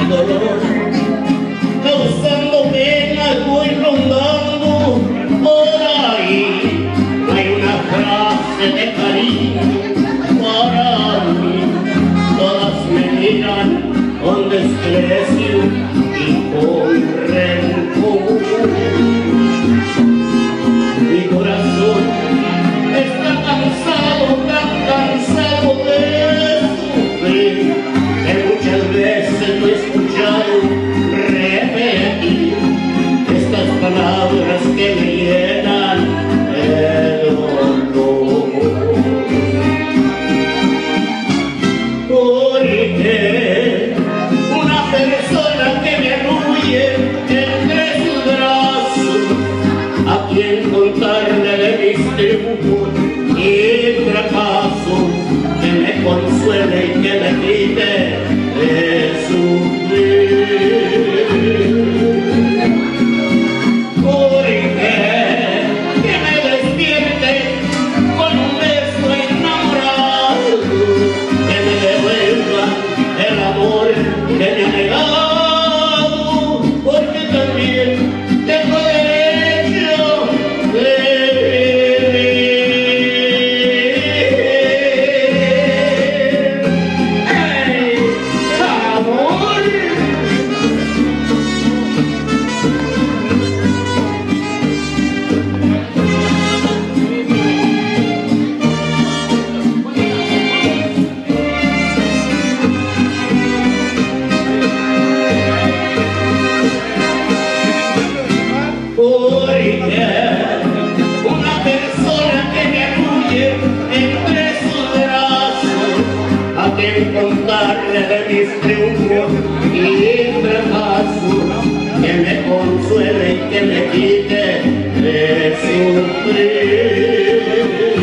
dolor, causando penas voy rondando por ahí. Hay una frase de cariño para mí, todas me miran con desprecio y con rencor. Mi corazón está cansado, tan cansado de sufrir, que muchas veces lo he escuchado repetir estas palabras que me llenan de dolor. Porque una persona que me arrulle entre sus brazos, a quien contarle de mis triunfos y fracasos, que me consuele y que me quite de sufrir. Porque que me despierte con un beso enamorado, que me devuelva el amor que me ha negado, porque también tengo derecho de una persona que me arrulle entre sus brazos, a quien contarle de mis triunfos y fracasos, que me consuele y que me quite de sufrir.